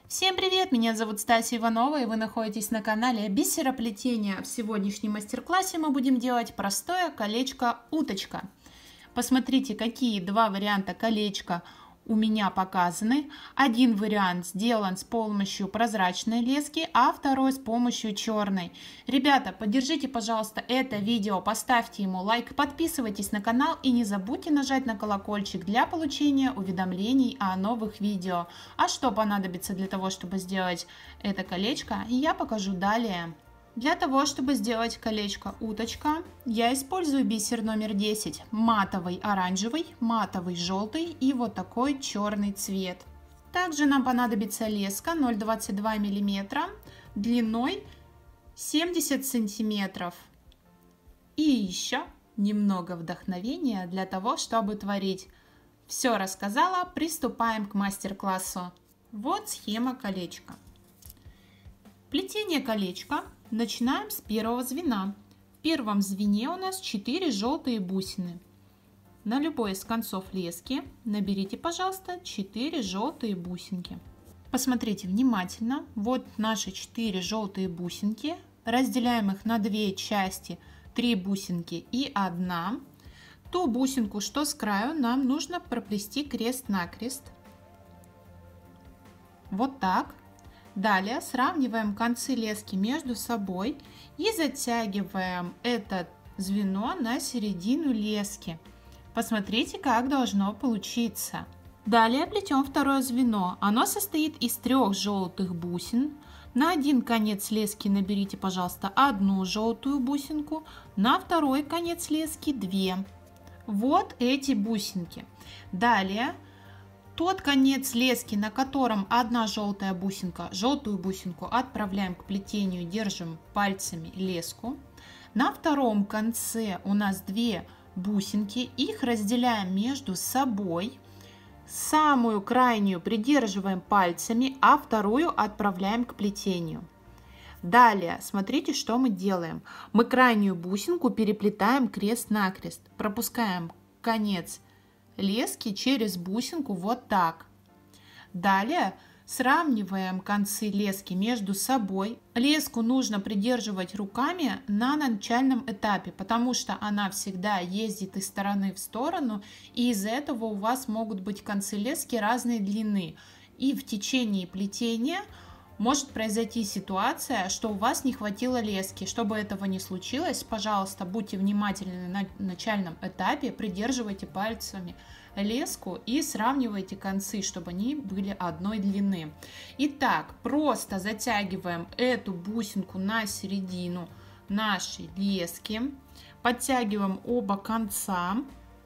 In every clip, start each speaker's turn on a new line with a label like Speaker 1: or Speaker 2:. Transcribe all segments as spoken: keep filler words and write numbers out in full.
Speaker 1: Всем привет! Меня зовут Стася Иванова, и вы находитесь на канале Бисероплетение. В сегодняшнем мастер-классе мы будем делать простое колечко-уточка. Посмотрите, какие два варианта колечка у меня показаны. Один вариант сделан с помощью прозрачной лески, а второй с помощью черной. Ребята, поддержите, пожалуйста, это видео, поставьте ему лайк, подписывайтесь на канал и не забудьте нажать на колокольчик для получения уведомлений о новых видео. А что понадобится для того, чтобы сделать это колечко, я покажу далее. Для того, чтобы сделать колечко уточка, я использую бисер номер десять, матовый оранжевый, матовый желтый и вот такой черный цвет. Также нам понадобится леска ноль целых двадцать два сотых миллиметра длиной семьдесят сантиметров. И еще немного вдохновения для того, чтобы творить. Все рассказала, приступаем к мастер-классу. Вот схема колечка. Плетение колечка начинаем с первого звена. В первом звене у нас четыре желтые бусины. На любой из концов лески наберите, пожалуйста, четыре желтые бусинки. Посмотрите внимательно. Вот наши четыре желтые бусинки. Разделяем их на две части, три бусинки и одна. Ту бусинку, что с краю, нам нужно проплести крест-накрест. Вот так. Далее сравниваем концы лески между собой и затягиваем это звено на середину лески. Посмотрите, как должно получиться. Далее плетем второе звено. Оно состоит из трех желтых бусин. На один конец лески наберите, пожалуйста, одну желтую бусинку, на второй конец лески две. Вот эти бусинки. Далее тот конец лески, на котором одна желтая бусинка, желтую бусинку отправляем к плетению, держим пальцами леску. На втором конце у нас две бусинки, их разделяем между собой. Самую крайнюю придерживаем пальцами, а вторую отправляем к плетению. Далее, смотрите, что мы делаем. Мы крайнюю бусинку переплетаем крест-накрест, пропускаем конец лески через бусинку вот так. Далее сравниваем концы лески между собой. Леску нужно придерживать руками на начальном этапе, потому что она всегда ездит из стороны в сторону, и из-за этого у вас могут быть концы лески разной длины. И в течение плетения может произойти ситуация, что у вас не хватило лески. Чтобы этого не случилось, пожалуйста, будьте внимательны на начальном этапе, придерживайте пальцами леску и сравнивайте концы, чтобы они были одной длины. Итак, просто затягиваем эту бусинку на середину нашей лески, подтягиваем оба конца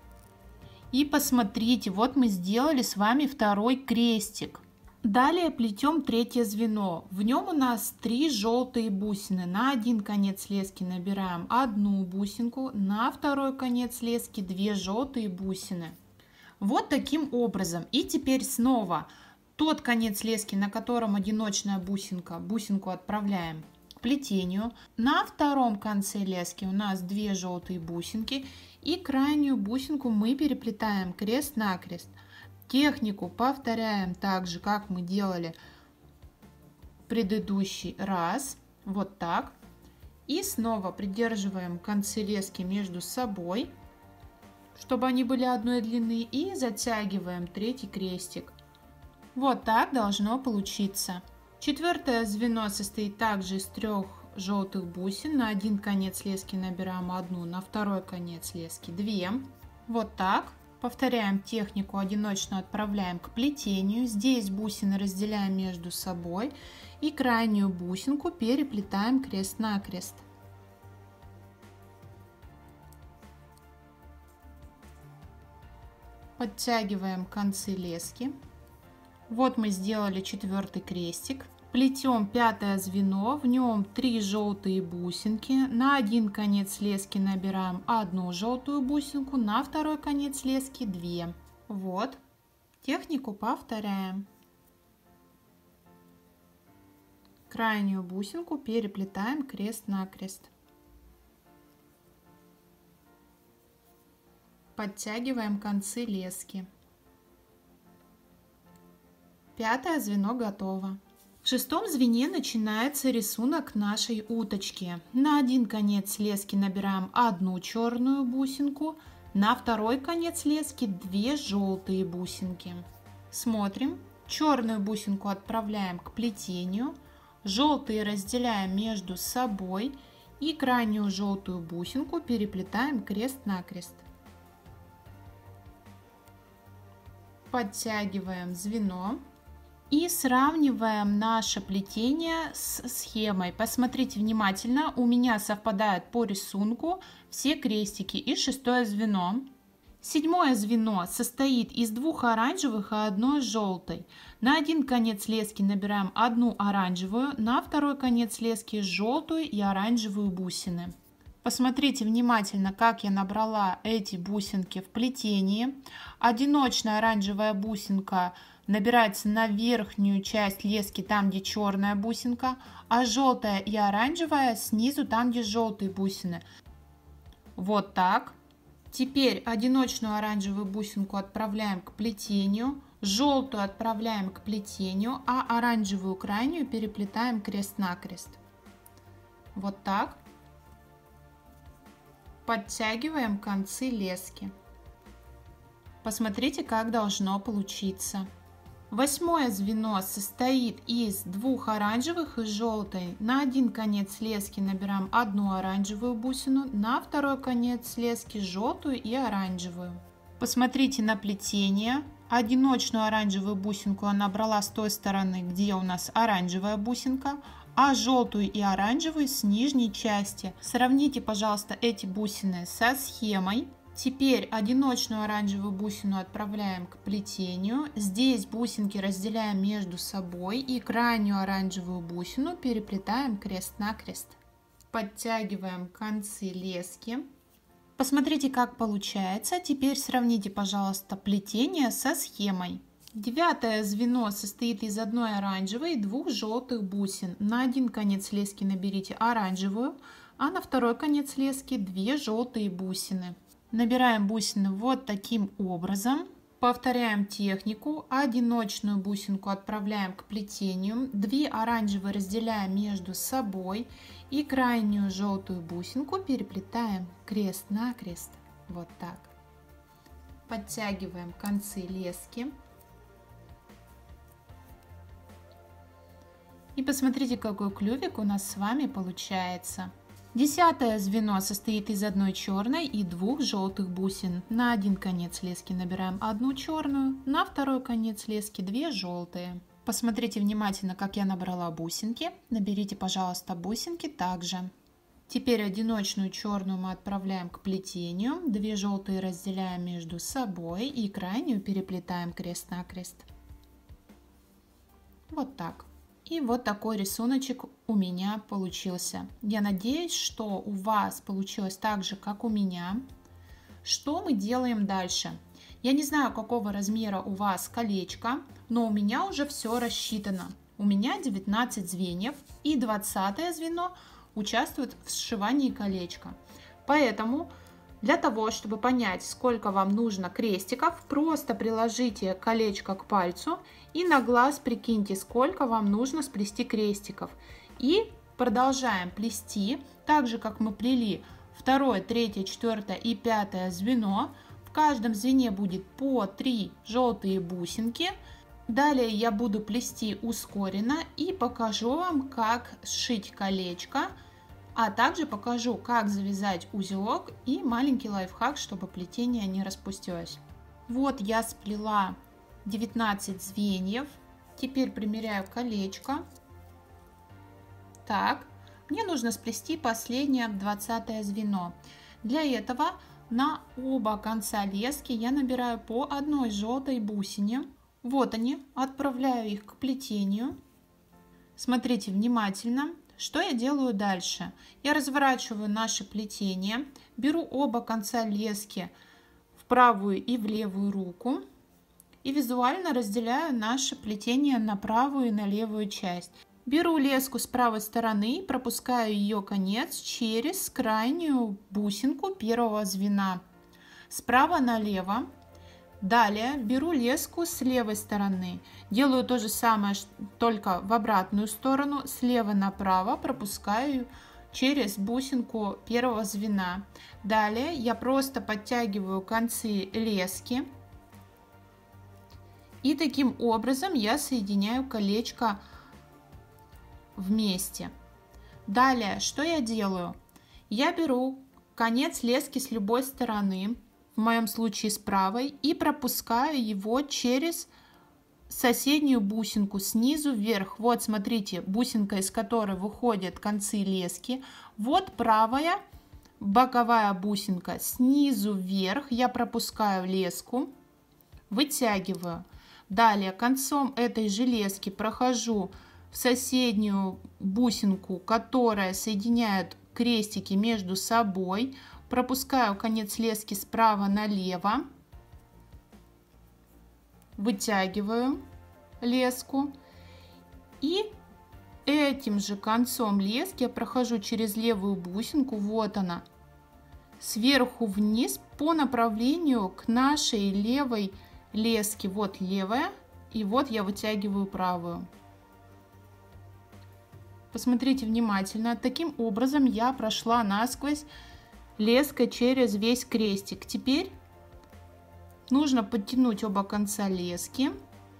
Speaker 1: и посмотрите, вот мы сделали с вами второй крестик. Далее плетем третье звено. В нем у нас три желтые бусины. На один конец лески набираем одну бусинку, на второй конец лески две желтые бусины. Вот таким образом. И теперь снова тот конец лески, на котором одиночная бусинка, бусинку отправляем к плетению. На втором конце лески у нас две желтые бусинки, и крайнюю бусинку мы переплетаем крест-накрест. Технику повторяем так же, как мы делали в предыдущий раз. Вот так. И снова придерживаем концы лески между собой, чтобы они были одной длины, и затягиваем третий крестик. Вот так должно получиться. Четвертое звено состоит также из трех желтых бусин. На один конец лески набираем одну, на второй конец лески две. Вот так. Повторяем технику, одиночную отправляем к плетению. Здесь бусины разделяем между собой и крайнюю бусинку переплетаем крест-накрест. Подтягиваем концы лески. Вот мы сделали четвертый крестик. Плетем пятое звено, в нем три желтые бусинки. На один конец лески набираем одну желтую бусинку, на второй конец лески две. Вот. Технику повторяем. Крайнюю бусинку переплетаем крест-накрест. Подтягиваем концы лески. Пятое звено готово. В шестом звене начинается рисунок нашей уточки. На один конец лески набираем одну черную бусинку, на второй конец лески две желтые бусинки. Смотрим. Черную бусинку отправляем к плетению, желтые разделяем между собой и крайнюю желтую бусинку переплетаем крест-накрест. Подтягиваем звено и сравниваем наше плетение с схемой. Посмотрите внимательно, у меня совпадают по рисунку все крестики и шестое звено. Седьмое звено состоит из двух оранжевых и одной желтой. На один конец лески набираем одну оранжевую, на второй конец лески желтую и оранжевую бусины. Посмотрите внимательно, как я набрала эти бусинки в плетении. Одиночная оранжевая бусинка набирается на верхнюю часть лески, там где черная бусинка, а желтая и оранжевая снизу, там где желтые бусины. Вот так. Теперь одиночную оранжевую бусинку отправляем к плетению, желтую отправляем к плетению, а оранжевую крайнюю переплетаем крест-накрест. Вот так. Подтягиваем концы лески. Посмотрите, как должно получиться. Восьмое звено состоит из двух оранжевых и желтой. На один конец лески набираем одну оранжевую бусину, на второй конец лески желтую и оранжевую. Посмотрите на плетение. Одиночную оранжевую бусинку я набрала с той стороны, где у нас оранжевая бусинка, а желтую и оранжевую с нижней части. Сравните, пожалуйста, эти бусины со схемой. Теперь одиночную оранжевую бусину отправляем к плетению. Здесь бусинки разделяем между собой и крайнюю оранжевую бусину переплетаем крест-накрест. Подтягиваем концы лески. Посмотрите, как получается. Теперь сравните, пожалуйста, плетение со схемой. Девятое звено состоит из одной оранжевой и двух желтых бусин. На один конец лески наберите оранжевую, а на второй конец лески две желтые бусины. Набираем бусины вот таким образом. Повторяем технику. Одиночную бусинку отправляем к плетению. Две оранжевые разделяем между собой. И крайнюю желтую бусинку переплетаем крест-накрест. Вот так. Подтягиваем концы лески. И посмотрите, какой клювик у нас с вами получается. Десятое звено состоит из одной черной и двух желтых бусин. На один конец лески набираем одну черную, на второй конец лески две желтые. Посмотрите внимательно, как я набрала бусинки. Наберите, пожалуйста, бусинки также. Теперь одиночную черную мы отправляем к плетению. Две желтые разделяем между собой и крайнюю переплетаем крест-накрест. Вот так. И вот такой рисуночек у меня получился. Я надеюсь, что у вас получилось так же, как у меня. Что мы делаем дальше? Я не знаю, какого размера у вас колечко, но у меня уже все рассчитано. У меня девятнадцать звеньев, и двадцатое звено участвует в сшивании колечка. Поэтому для того, чтобы понять, сколько вам нужно крестиков, просто приложите колечко к пальцу и на глаз прикиньте, сколько вам нужно сплести крестиков. И продолжаем плести, так же как мы плели второе, третье, четвертое и пятое звено. В каждом звене будет по три желтые бусинки. Далее я буду плести ускоренно и покажу вам, как сшить колечко. А также покажу, как завязать узелок и маленький лайфхак, чтобы плетение не распустилось. Вот я сплела девятнадцать звеньев. Теперь примеряю колечко. Так, мне нужно сплести последнее двадцатое звено. Для этого на оба конца лески я набираю по одной желтой бусине. Вот они, отправляю их к плетению. Смотрите внимательно. Что я делаю дальше? Я разворачиваю наше плетение, беру оба конца лески в правую и в левую руку и визуально разделяю наше плетение на правую и на левую часть. Беру леску с правой стороны и пропускаю ее конец через крайнюю бусинку первого звена. Справа налево Далее беру леску с левой стороны. Делаю то же самое, только в обратную сторону. Слева направо пропускаю через бусинку первого звена. Далее я просто подтягиваю концы лески. И таким образом я соединяю колечко вместе. Далее, что я делаю? Я беру конец лески с любой стороны, в моем случае с правой, и пропускаю его через соседнюю бусинку снизу вверх. Вот смотрите, бусинка, из которой выходят концы лески. Вот правая боковая бусинка, снизу вверх я пропускаю леску, вытягиваю. Далее концом этой же лески прохожу в соседнюю бусинку, которая соединяет крестики между собой. Пропускаю конец лески справа налево, вытягиваю леску и этим же концом лески я прохожу через левую бусинку, вот она, сверху вниз по направлению к нашей левой леске. Вот левая, и вот я вытягиваю правую. Посмотрите внимательно. Таким образом я прошла насквозь леской через весь крестик. Теперь нужно подтянуть оба конца лески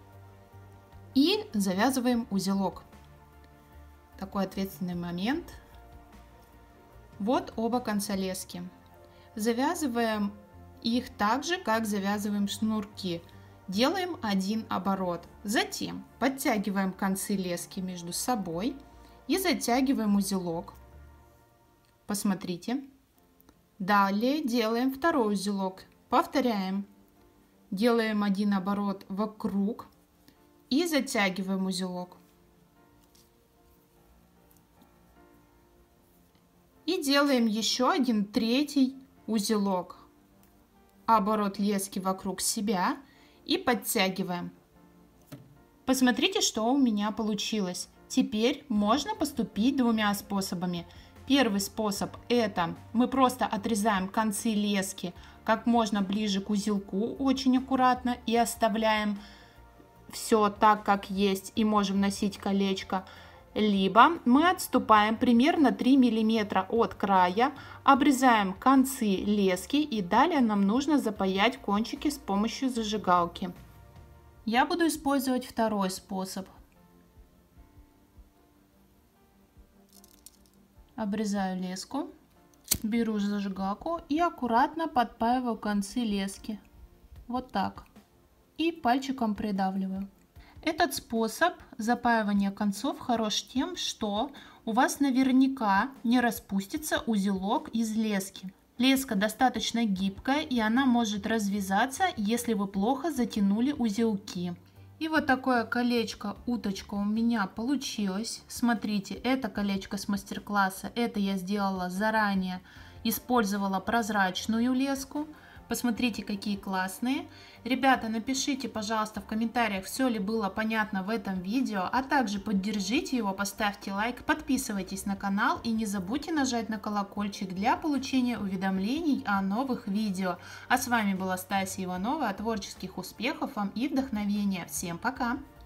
Speaker 1: и завязываем узелок. Такой ответственный момент. Вот оба конца лески. Завязываем их так же, как завязываем шнурки. Делаем один оборот. Затем подтягиваем концы лески между собой и затягиваем узелок. Посмотрите. Далее делаем второй узелок. Повторяем. Делаем один оборот вокруг и затягиваем узелок. И делаем еще один третий узелок. Оборот лески вокруг себя и подтягиваем. Посмотрите, что у меня получилось. Теперь можно поступить двумя способами. Первый способ — это мы просто отрезаем концы лески как можно ближе к узелку, очень аккуратно, и оставляем все так, как есть, и можем носить колечко. Либо мы отступаем примерно три миллиметра от края, обрезаем концы лески, и далее нам нужно запаять кончики с помощью зажигалки. Я буду использовать второй способ. Обрезаю леску, беру зажигалку и аккуратно подпаиваю концы лески. Вот так. И пальчиком придавливаю. Этот способ запаивания концов хорош тем, что у вас наверняка не распустится узелок из лески. Леска достаточно гибкая, и она может развязаться, если вы плохо затянули узелки. И вот такое колечко уточка у меня получилось. Смотрите, это колечко с мастер-класса, это я сделала заранее, использовала прозрачную леску. Посмотрите, какие классные. Ребята, напишите, пожалуйста, в комментариях, все ли было понятно в этом видео, а также поддержите его, поставьте лайк, подписывайтесь на канал и не забудьте нажать на колокольчик для получения уведомлений о новых видео. А с вами была Стася Иванова. Творческих успехов вам и вдохновения. Всем пока!